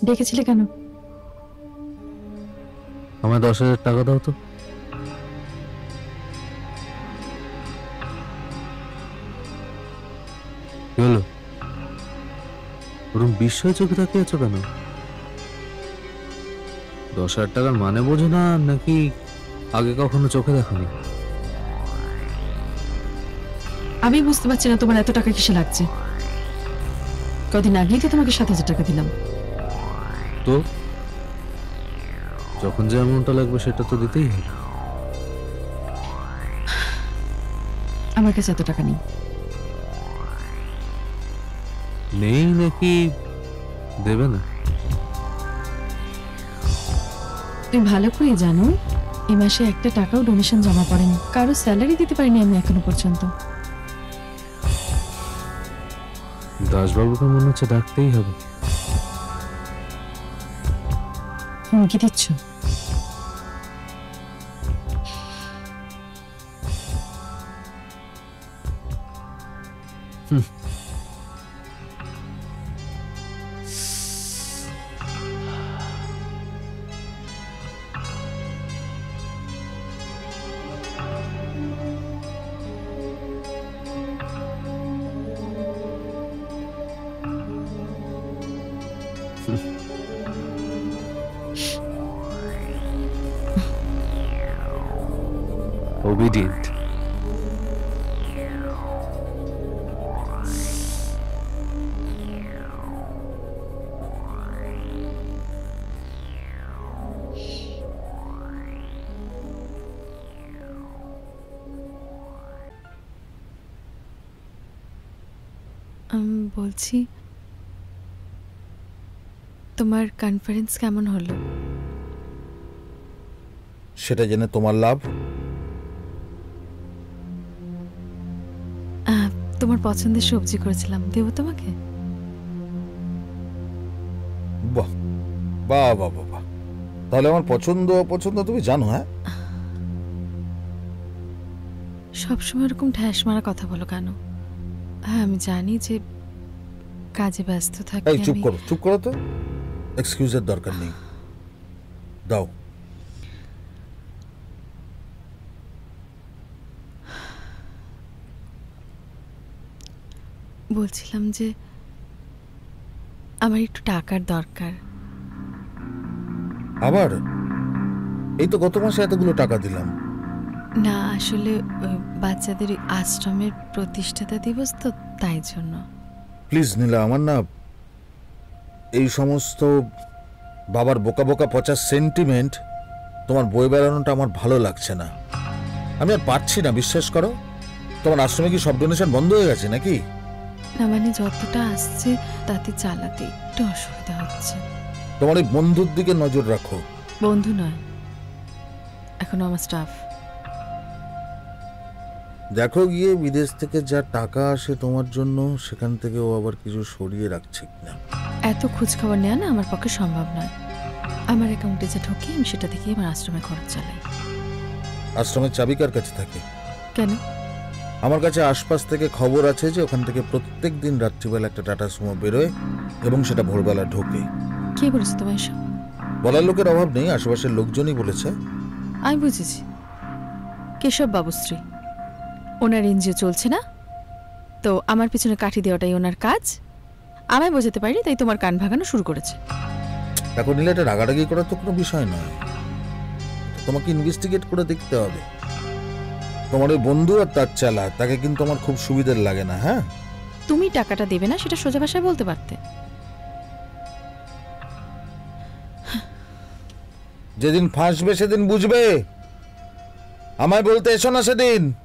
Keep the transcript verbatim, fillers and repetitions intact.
ডেকেছিলে কেন? আমায় দশ হাজার টাকা দাও তো। কি হলো, ওরকম বিস্ময় চোখে তাকিয়ে আছো কেন? দশ হাজার টাকার মানে বোঝো না নাকি আগে কখনো চোখে দেখোনি? আমি বুঝতে পারছি না তোমার এত টাকা কিসে লাগছে। কদিন আগেই তো তোমাকে সাত হাজার টাকা দিলাম। তো যখন যে অ্যামাউন্টটা লাগবে সেটা তো দিতেই হবে। আমার কাছে এত টাকা নেই। নেই নাকি দেবে না? তুমি ভালো করে জানো এই মাসে একটা টাকাও ডোনেশন জমা পড়েনি, কারো স্যালারি দিতে পারিনি আমি এখনো পর্যন্ত। দাসবাবুকে মনে হচ্ছে ডাকতেই হবে। হুমকি দিচ্ছ? Obedient. আমি বলছি তোমার কনফারেন্স কেমন হলো? সেটা জেনে তোমার লাভ। তোমার পছন্দের সবজি করেছিলাম, দেবো তোমাকে? বাহ বাহ বাহ বাহ, তাহলে আমার পছন্দ অপছন্দ তুমি জানো? হ্যাঁ, সবসময় এরকম ঠ্যাস মারা কথা বলো কেন? হ্যাঁ আমি জানি যে কাজে ব্যস্ত থাকি। এই চুপ করো, চুপ করো তো, এক্সকিউজের দরকার নেই, দাও। বলছিলাম যে আমার একটু টাকার দরকার। আবার? এই তো গত মাসে এতগুলো টাকা দিলাম। না আসলে বাচ্চাদের আশ্রমের প্রতিষ্ঠাতা দিবস তো, তাই জন্য। প্লিজ নীলা, আমার না এই সমস্ত বাবার বোকা বোকা পচা সেন্টিমেন্ট তোমার বই বেড়ানোটা আমার ভালো লাগছে না। আমি আর পারছি না, বিশ্বাস করো। তোমার আশ্রমে কি সব ডোনেশন বন্ধ হয়ে গেছে নাকি? না মানে যতটা আসছে তাতে চালাতে একটু অসুবিধা হচ্ছে। তোমার এই বন্ধুর দিকে নজর রাখো। বন্ধু নয়, এখনো আমার স্টাফ। দেখো গিয়ে বিদেশ থেকে যা টাকা আসে তোমার জন্য, সেখান থেকে ও আবার কিছু সরিয়ে রাখছে কিনা। এত খোঁজ খবর নেওয়া না আমার পক্ষে সম্ভব নয়। আমার অ্যাকাউন্টে যা ঢোকে আমি সেটা থেকে আমার আশ্রমে খরচ চালাই। আশ্রমের চাবি কার কাছে থাকে? কেন? আমার কাছে আশপাশ থেকে খবর আছে যে ওখান থেকে প্রত্যেক দিন রাত্রিবেলা একটা টাটা সুমো বেরোয় এবং সেটা ভোরবেলা ঢোকে। কে বলেছে তোমার এসব? বলার লোকের অভাব নেই, আশেপাশের লোকজনই বলেছে। আমি বুঝেছি, কেশব বাবুশ্রী। ওনার এনজিও চলছে না তো আমার পিছনে কাঠি দেওয়াটাই ওনার কাজ। আমায় বোঝাতে পারি তাই তোমার কান ভাগানো শুরু করেছে। এখন নিলে এটা রাগারাগি করার তো কোনো বিষয় নয়, তোমাকে ইনভেস্টিগেট করে দেখতে হবে। তোমার ওই বন্ধু আর তার চালা, তাকে কিন্তু আমার খুব সুবিধার লাগে না। হ্যাঁ, তুমি টাকাটা দেবে না সেটা সোজা ভাষায় বলতে পারতে। যেদিন ফাঁসবে সেদিন বুঝবে, আমায় বলতে এসো না সেদিন।